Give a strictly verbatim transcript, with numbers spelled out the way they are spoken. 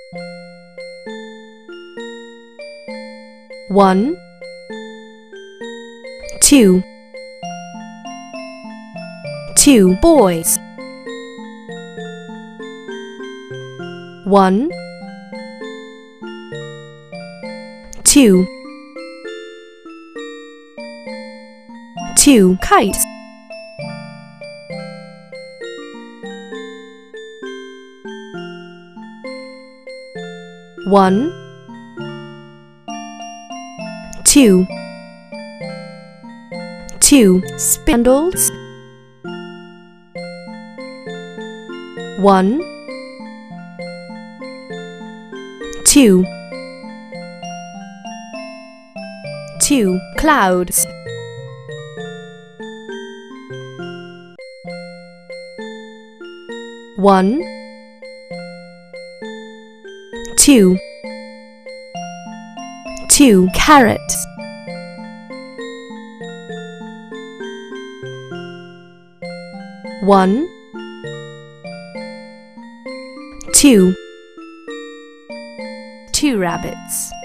One, two, two boys. One, two, two kites. One, two, two spindles. One, two, two clouds. One, two, two carrots. One, two, two rabbits.